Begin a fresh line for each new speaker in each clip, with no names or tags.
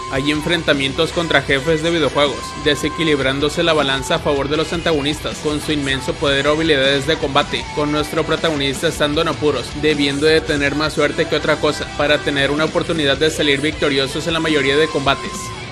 Hay enfrentamientos contra jefes de videojuegos, desequilibrándose la balanza a favor de los antagonistas con su inmenso poder o habilidades de combate, con nuestro protagonista estando en apuros, debiendo de tener más suerte que otra cosa, para tener una oportunidad de salir victoriosos en la mayoría de combates.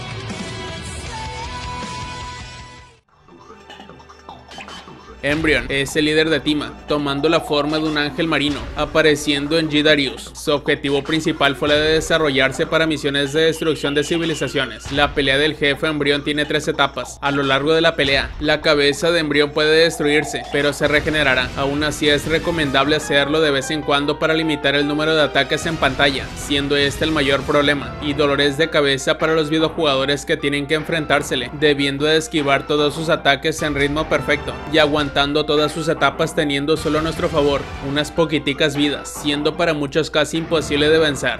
Embryon es el líder de Tima, tomando la forma de un ángel marino, apareciendo en G-Darius. Su objetivo principal fue la de desarrollarse para misiones de destrucción de civilizaciones. La pelea del jefe Embryon tiene 3 etapas. A lo largo de la pelea, la cabeza de Embryon puede destruirse, pero se regenerará. Aún así es recomendable hacerlo de vez en cuando para limitar el número de ataques en pantalla, siendo este el mayor problema, y dolores de cabeza para los videojugadores que tienen que enfrentársele, debiendo de esquivar todos sus ataques en ritmo perfecto, y aguantando todas sus etapas teniendo solo a nuestro favor unas poquiticas vidas, siendo para muchos casi imposible de vencer.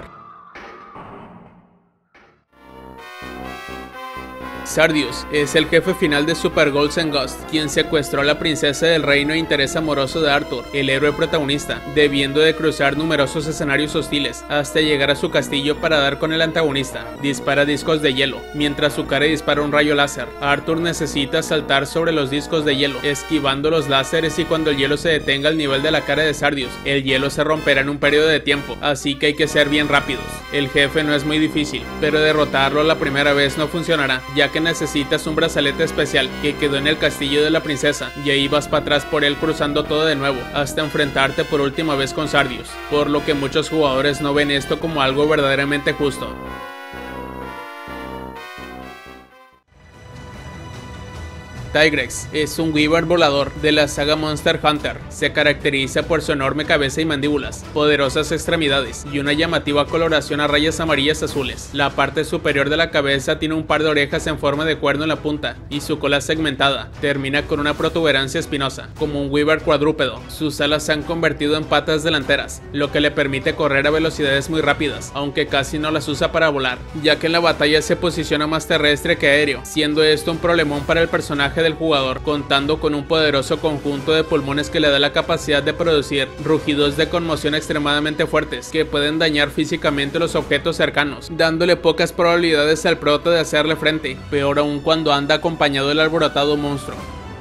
Sardius es el jefe final de Super Ghosts and Ghosts, quien secuestró a la princesa del reino e interés amoroso de Arthur, el héroe protagonista, debiendo de cruzar numerosos escenarios hostiles hasta llegar a su castillo para dar con el antagonista. Dispara discos de hielo, mientras su cara dispara un rayo láser. Arthur necesita saltar sobre los discos de hielo, esquivando los láseres, y cuando el hielo se detenga al nivel de la cara de Sardius, el hielo se romperá en un periodo de tiempo, así que hay que ser bien rápidos. El jefe no es muy difícil, pero derrotarlo la primera vez no funcionará, ya que necesitas un brazalete especial que quedó en el castillo de la princesa, y ahí vas para atrás por él cruzando todo de nuevo hasta enfrentarte por última vez con Sardius, por lo que muchos jugadores no ven esto como algo verdaderamente justo. Tigrex es un Wyvern volador de la saga Monster Hunter. Se caracteriza por su enorme cabeza y mandíbulas, poderosas extremidades y una llamativa coloración a rayas amarillas azules. La parte superior de la cabeza tiene un par de orejas en forma de cuerno en la punta, y su cola segmentada termina con una protuberancia espinosa, como un Wyvern cuadrúpedo. Sus alas se han convertido en patas delanteras, lo que le permite correr a velocidades muy rápidas, aunque casi no las usa para volar, ya que en la batalla se posiciona más terrestre que aéreo, siendo esto un problemón para el personaje del jugador, contando con un poderoso conjunto de pulmones que le da la capacidad de producir rugidos de conmoción extremadamente fuertes que pueden dañar físicamente los objetos cercanos, dándole pocas probabilidades al prota de hacerle frente, peor aún cuando anda acompañado del alborotado monstruo.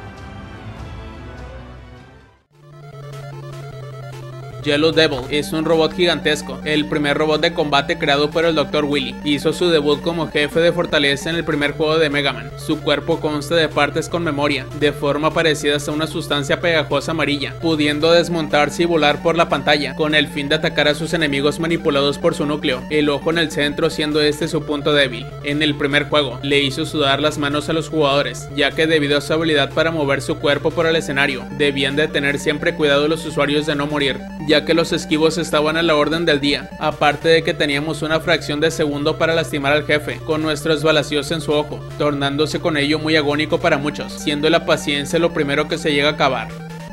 Yellow Devil es un robot gigantesco, el primer robot de combate creado por el Dr. Wily. Hizo su debut como jefe de fortaleza en el primer juego de Mega Man. Su cuerpo consta de partes con memoria, de forma parecida a una sustancia pegajosa amarilla, pudiendo desmontarse y volar por la pantalla, con el fin de atacar a sus enemigos manipulados por su núcleo, el ojo en el centro siendo este su punto débil. En el primer juego, le hizo sudar las manos a los jugadores, ya que debido a su habilidad para mover su cuerpo por el escenario, debían de tener siempre cuidado los usuarios de no morir, ya que los esquivos estaban a la orden del día, aparte de que teníamos una fracción de segundo para lastimar al jefe, con nuestros balaceos en su ojo, tornándose con ello muy agónico para muchos, siendo la paciencia lo primero que se llega a acabar.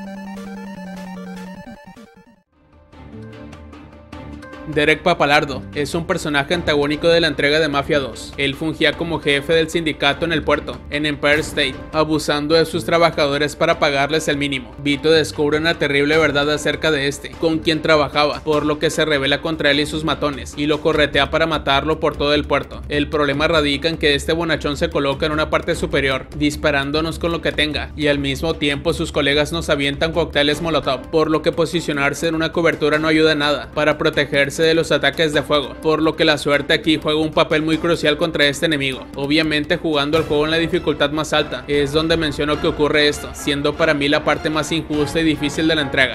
Derek Papalardo es un personaje antagónico de la entrega de Mafia 2. Él fungía como jefe del sindicato en el puerto, en Empire State, abusando de sus trabajadores para pagarles el mínimo. Vito descubre una terrible verdad acerca de este, con quien trabajaba, por lo que se rebela contra él y sus matones, y lo corretea para matarlo por todo el puerto. El problema radica en que este bonachón se coloca en una parte superior, disparándonos con lo que tenga, y al mismo tiempo sus colegas nos avientan cócteles molotov, por lo que posicionarse en una cobertura no ayuda en nada, para protegerse de los ataques de fuego, por lo que la suerte aquí juega un papel muy crucial contra este enemigo. Obviamente jugando el juego en la dificultad más alta es donde menciono que ocurre esto, siendo para mí la parte más injusta y difícil de la entrega.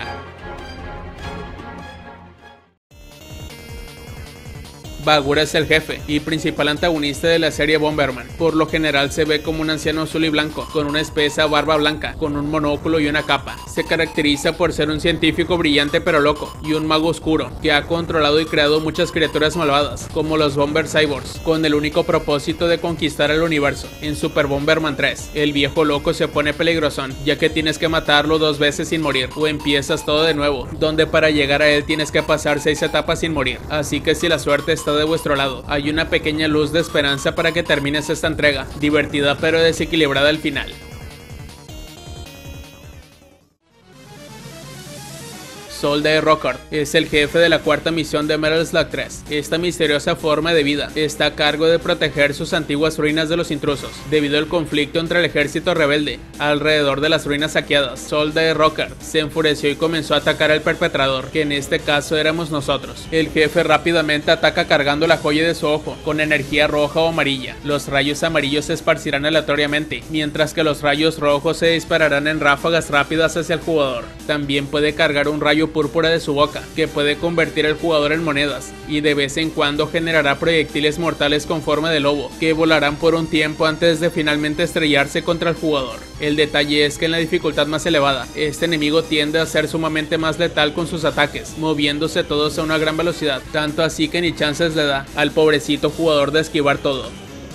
Bagura es el jefe y principal antagonista de la serie Bomberman. Por lo general se ve como un anciano azul y blanco, con una espesa barba blanca, con un monóculo y una capa. Se caracteriza por ser un científico brillante pero loco, y un mago oscuro, que ha controlado y creado muchas criaturas malvadas, como los Bomber Cyborgs, con el único propósito de conquistar el universo. En Super Bomberman 3, el viejo loco se pone peligrosón, ya que tienes que matarlo 2 veces sin morir, o empiezas todo de nuevo, donde para llegar a él tienes que pasar 6 etapas sin morir. Así que si la suerte está de vuestro lado, hay una pequeña luz de esperanza para que termines esta entrega, divertida pero desequilibrada al final. Soul de Rockard es el jefe de la cuarta misión de Metal Slug 3. Esta misteriosa forma de vida está a cargo de proteger sus antiguas ruinas de los intrusos, debido al conflicto entre el ejército rebelde alrededor de las ruinas saqueadas. Soul de Rockard se enfureció y comenzó a atacar al perpetrador, que en este caso éramos nosotros. El jefe rápidamente ataca cargando la joya de su ojo con energía roja o amarilla. Los rayos amarillos se esparcirán aleatoriamente, mientras que los rayos rojos se dispararán en ráfagas rápidas hacia el jugador. También puede cargar un rayo púrpura de su boca, que puede convertir al jugador en monedas, y de vez en cuando generará proyectiles mortales con forma de lobo, que volarán por un tiempo antes de finalmente estrellarse contra el jugador. El detalle es que en la dificultad más elevada, este enemigo tiende a ser sumamente más letal con sus ataques, moviéndose todos a una gran velocidad, tanto así que ni chances le da al pobrecito jugador de esquivar todo.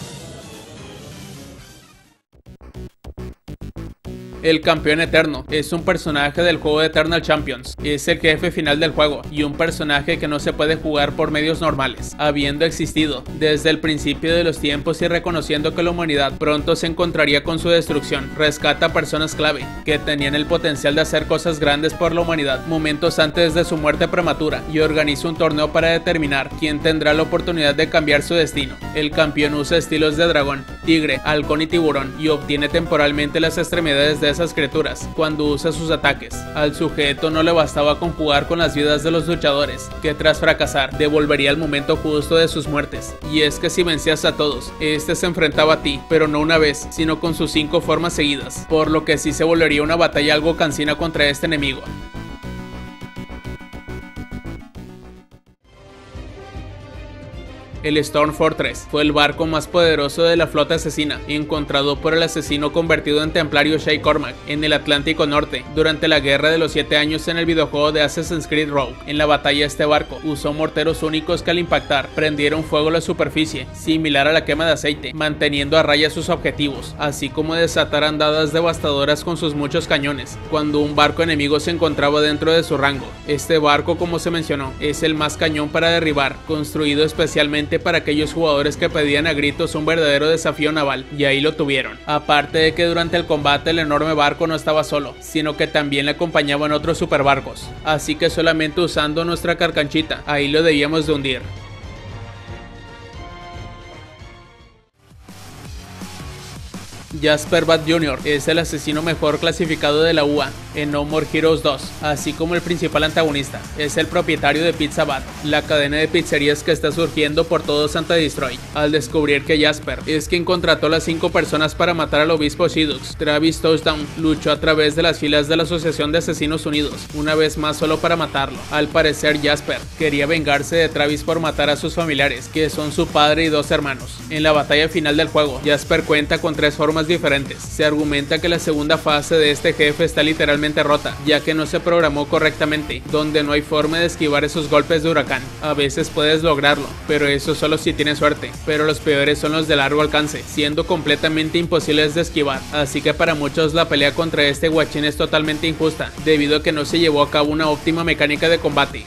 El campeón eterno es un personaje del juego de Eternal Champions, es el jefe final del juego y un personaje que no se puede jugar por medios normales, habiendo existido desde el principio de los tiempos y reconociendo que la humanidad pronto se encontraría con su destrucción. Rescata a personas clave que tenían el potencial de hacer cosas grandes por la humanidad momentos antes de su muerte prematura y organiza un torneo para determinar quién tendrá la oportunidad de cambiar su destino. El campeón usa estilos de dragón, tigre, halcón y tiburón y obtiene temporalmente las extremidades de esas criaturas cuando usa sus ataques. Al sujeto no le bastaba con jugar con las vidas de los luchadores, que tras fracasar devolvería el momento justo de sus muertes. Y es que si vencías a todos, este se enfrentaba a ti, pero no una vez, sino con sus 5 formas seguidas, por lo que sí se volvería una batalla algo cansina contra este enemigo. El Storm Fortress fue el barco más poderoso de la flota asesina, encontrado por el asesino convertido en templario Shay Cormac en el Atlántico Norte durante la Guerra de los 7 años en el videojuego de Assassin's Creed Rogue. En la batalla este barco usó morteros únicos que al impactar prendieron fuego a la superficie, similar a la quema de aceite, manteniendo a raya sus objetivos, así como desatar andadas devastadoras con sus muchos cañones cuando un barco enemigo se encontraba dentro de su rango. Este barco, como se mencionó, es el más cañón para derribar, construido especialmente para aquellos jugadores que pedían a gritos un verdadero desafío naval, y ahí lo tuvieron. Aparte de que durante el combate el enorme barco no estaba solo, sino que también le acompañaban otros superbarcos, así que solamente usando nuestra carcanchita, ahí lo debíamos de hundir. Jasper Bad Jr. es el asesino mejor clasificado de la UA en No More Heroes 2, así como el principal antagonista. Es el propietario de Pizza Bad, la cadena de pizzerías que está surgiendo por todo Santa Destroy. Al descubrir que Jasper es quien contrató a las 5 personas para matar al obispo Shidux, Travis Touchdown luchó a través de las filas de la Asociación de Asesinos Unidos, una vez más solo para matarlo. Al parecer Jasper quería vengarse de Travis por matar a sus familiares, que son su padre y 2 hermanos. En la batalla final del juego, Jasper cuenta con 3 formas diferentes. Se argumenta que la segunda fase de este jefe está literalmente rota, ya que no se programó correctamente, donde no hay forma de esquivar esos golpes de huracán. A veces puedes lograrlo, pero eso solo si tienes suerte, pero los peores son los de largo alcance, siendo completamente imposibles de esquivar, así que para muchos la pelea contra este guachín es totalmente injusta, debido a que no se llevó a cabo una óptima mecánica de combate.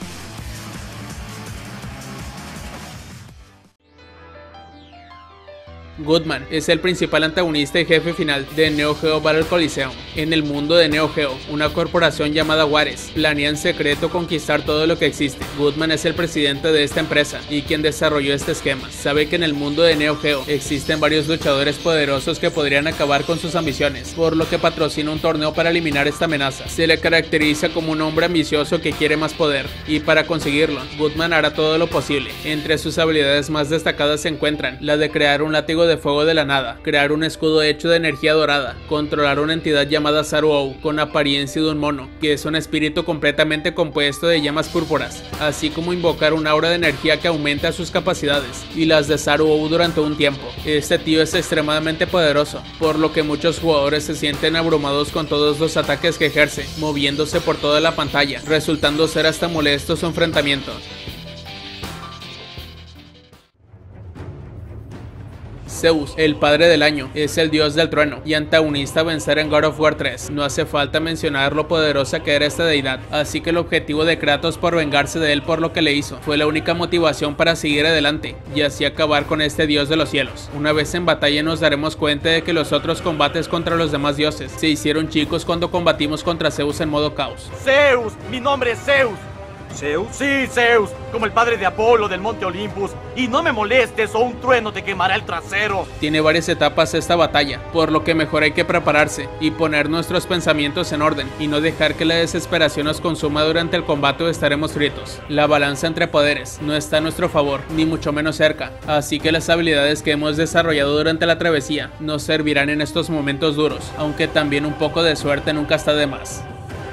Goodman es el principal antagonista y jefe final de Neo Geo Battle Coliseum. En el mundo de Neo Geo, una corporación llamada Juárez planea en secreto conquistar todo lo que existe. Goodman es el presidente de esta empresa y quien desarrolló este esquema. Sabe que en el mundo de Neo Geo existen varios luchadores poderosos que podrían acabar con sus ambiciones, por lo que patrocina un torneo para eliminar esta amenaza. Se le caracteriza como un hombre ambicioso que quiere más poder, y para conseguirlo, Goodman hará todo lo posible. Entre sus habilidades más destacadas se encuentran la de crear un látigo de fuego de la nada, crear un escudo hecho de energía dorada, controlar una entidad llamada Saru-O con apariencia de un mono, que es un espíritu completamente compuesto de llamas púrpuras, así como invocar un aura de energía que aumenta sus capacidades y las de Saru-O durante un tiempo. Este tío es extremadamente poderoso, por lo que muchos jugadores se sienten abrumados con todos los ataques que ejerce, moviéndose por toda la pantalla, resultando ser hasta molesto su enfrentamiento. Zeus, el padre del año, es el dios del trueno y antagonista a vencer en God of War 3. No hace falta mencionar lo poderosa que era esta deidad, así que el objetivo de Kratos por vengarse de él por lo que le hizo fue la única motivación para seguir adelante y así acabar con este dios de los cielos. Una vez en batalla nos daremos cuenta de que los otros combates contra los demás dioses se hicieron chicos cuando combatimos contra Zeus en modo caos.
¡Zeus! ¡Mi nombre es Zeus! ¿Zeus? Sí, Zeus, como el padre de Apolo del monte Olympus. Y no me molestes o un trueno te quemará el trasero.
Tiene varias etapas esta batalla, por lo que mejor hay que prepararse y poner nuestros pensamientos en orden y no dejar que la desesperación nos consuma durante el combate o estaremos fritos. La balanza entre poderes no está a nuestro favor, ni mucho menos cerca, así que las habilidades que hemos desarrollado durante la travesía nos servirán en estos momentos duros, aunque también un poco de suerte nunca está de más.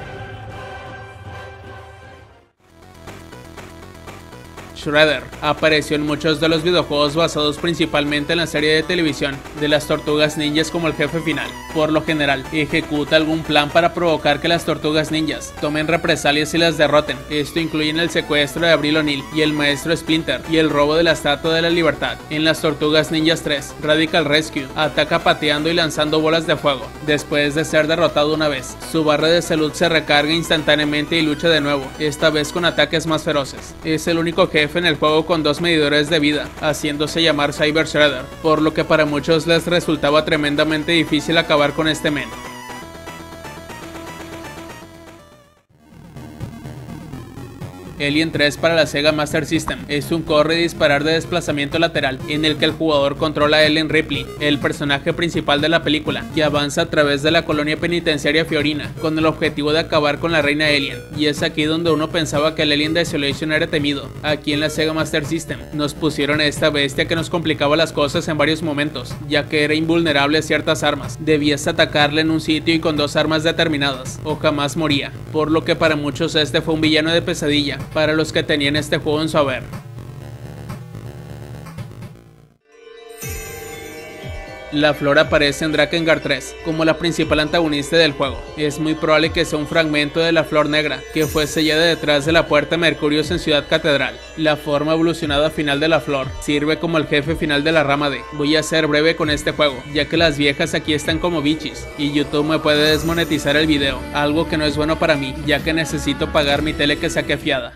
Shredder apareció en muchos de los videojuegos basados principalmente en la serie de televisión de las Tortugas Ninjas como el jefe final. Por lo general, ejecuta algún plan para provocar que las Tortugas Ninjas tomen represalias y las derroten. Esto incluye el secuestro de Abril O'Neil y el maestro Splinter y el robo de la Estatua de la Libertad. En las Tortugas Ninjas 3, Radical Rescue ataca pateando y lanzando bolas de fuego. Después de ser derrotado una vez, su barra de salud se recarga instantáneamente y lucha de nuevo, esta vez con ataques más feroces. Es el único jefe en el juego con 2 medidores de vida, haciéndose llamar Cyber Shredder, por lo que para muchos les resultaba tremendamente difícil acabar con este men. Alien 3 para la Sega Master System es un corre y disparar de desplazamiento lateral en el que el jugador controla a Ellen Ripley, el personaje principal de la película, que avanza a través de la colonia penitenciaria Fiorina con el objetivo de acabar con la reina Alien, y es aquí donde uno pensaba que el Alien de Isolation era temido. Aquí en la Sega Master System nos pusieron a esta bestia que nos complicaba las cosas en varios momentos, ya que era invulnerable a ciertas armas, debías atacarle en un sitio y con 2 armas determinadas, o jamás moría, por lo que para muchos este fue un villano de pesadilla para los que tenían este juego en su haber. La flor aparece en Drakengard 3 como la principal antagonista del juego. Es muy probable que sea un fragmento de la flor negra que fue sellada detrás de la puerta Mercurius en Ciudad Catedral. La forma evolucionada final de la flor sirve como el jefe final de la rama D. Voy a ser breve con este juego, ya que las viejas aquí están como bichis y YouTube me puede desmonetizar el video, algo que no es bueno para mí, ya que necesito pagar mi tele que saqué fiada.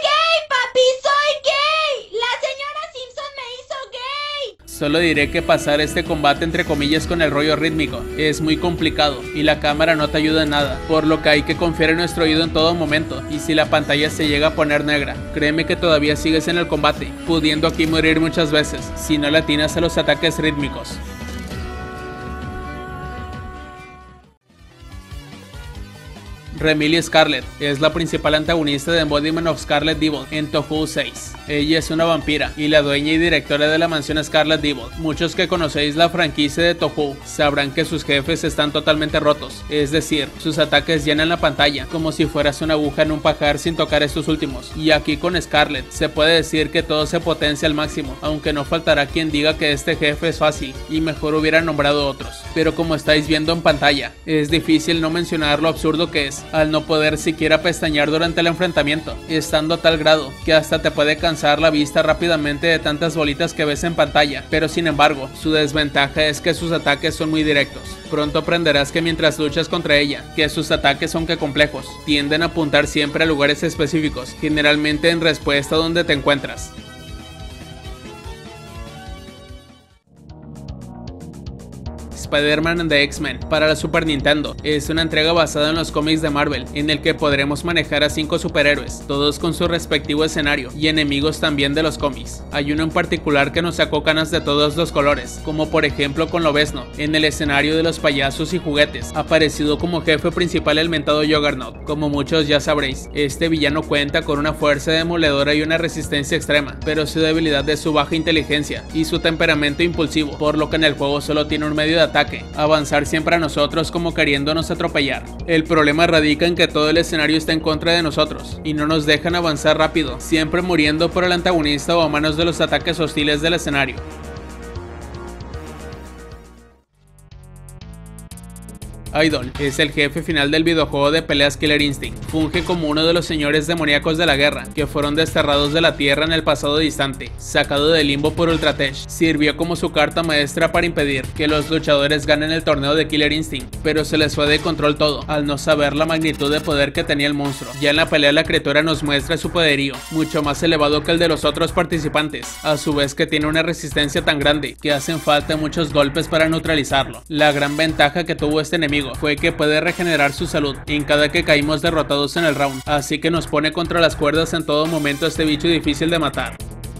Solo diré que pasar este combate entre comillas con el rollo rítmico es muy complicado y la cámara no te ayuda en nada, por lo que hay que confiar en nuestro oído en todo momento, y si la pantalla se llega a poner negra, créeme que todavía sigues en el combate, pudiendo aquí morir muchas veces si no le atinas a los ataques rítmicos. Remilia Scarlet es la principal antagonista de Embodiment of Scarlet Devil en Touhou 6. Ella es una vampira y la dueña y directora de la mansión Scarlet Devil. Muchos que conocéis la franquicia de Touhou sabrán que sus jefes están totalmente rotos, es decir, sus ataques llenan la pantalla como si fueras una aguja en un pajar sin tocar estos últimos. Y aquí con Scarlet se puede decir que todo se potencia al máximo, aunque no faltará quien diga que este jefe es fácil y mejor hubiera nombrado otros. Pero como estáis viendo en pantalla, es difícil no mencionar lo absurdo que es al no poder siquiera pestañear durante el enfrentamiento, estando a tal grado que hasta te puede cansar la vista rápidamente de tantas bolitas que ves en pantalla, pero sin embargo, su desventaja es que sus ataques son muy directos. Pronto aprenderás que mientras luchas contra ella, que sus ataques aunque complejos, tienden a apuntar siempre a lugares específicos, generalmente en respuesta a donde te encuentras. Spider-Man and the X-Men para la Super Nintendo es una entrega basada en los cómics de Marvel, en el que podremos manejar a 5 superhéroes, todos con su respectivo escenario y enemigos también de los cómics. Hay uno en particular que nos sacó canas de todos los colores, como por ejemplo con Lobezno, en el escenario de los payasos y juguetes, aparecido como jefe principal el mentado Juggernaut. Como muchos ya sabréis, este villano cuenta con una fuerza demoledora y una resistencia extrema, pero su debilidad es su baja inteligencia y su temperamento impulsivo, por lo que en el juego solo tiene un medio de ataque, avanzar siempre a nosotros como queriéndonos atropellar. El problema radica en que todo el escenario está en contra de nosotros y no nos dejan avanzar rápido, siempre muriendo por el antagonista o a manos de los ataques hostiles del escenario. Idol es el jefe final del videojuego de peleas Killer Instinct. Funge como uno de los señores demoníacos de la guerra, que fueron desterrados de la tierra en el pasado distante, sacado del limbo por Ultratech. Sirvió como su carta maestra para impedir que los luchadores ganen el torneo de Killer Instinct, pero se les fue de control todo, al no saber la magnitud de poder que tenía el monstruo. Ya en la pelea la criatura nos muestra su poderío, mucho más elevado que el de los otros participantes, a su vez que tiene una resistencia tan grande que hacen falta muchos golpes para neutralizarlo. La gran ventaja que tuvo este enemigo fue que puede regenerar su salud en cada que caímos derrotados en el round, así que nos pone contra las cuerdas en todo momento este bicho difícil de matar.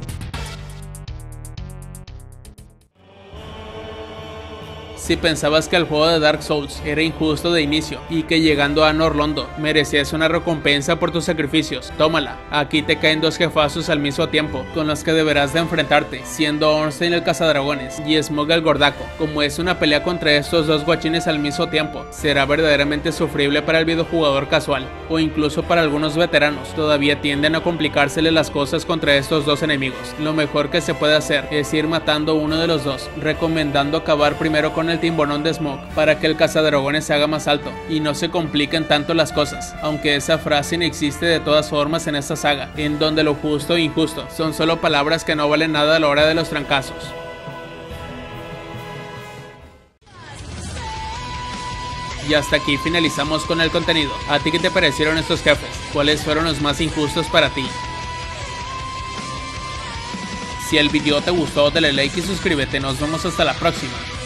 Si pensabas que el juego de Dark Souls era injusto de inicio y que llegando a Anor Londo merecías una recompensa por tus sacrificios, tómala. Aquí te caen dos jefazos al mismo tiempo con los que deberás de enfrentarte, siendo Ornstein el cazadragones y Smough el gordaco. Como es una pelea contra estos dos guachines al mismo tiempo, será verdaderamente sufrible para el videojugador casual o incluso para algunos veteranos. Todavía tienden a complicársele las cosas contra estos dos enemigos. Lo mejor que se puede hacer es ir matando uno de los dos, recomendando acabar primero con el timborón de Smough para que el cazadragones se haga más alto y no se compliquen tanto las cosas, aunque esa frase no existe de todas formas en esta saga, en donde lo justo e injusto son solo palabras que no valen nada a la hora de los trancazos. Y hasta aquí finalizamos con el contenido. ¿A ti qué te parecieron estos jefes? ¿Cuáles fueron los más injustos para ti? Si el video te gustó, dale like y suscríbete. Nos vemos hasta la próxima.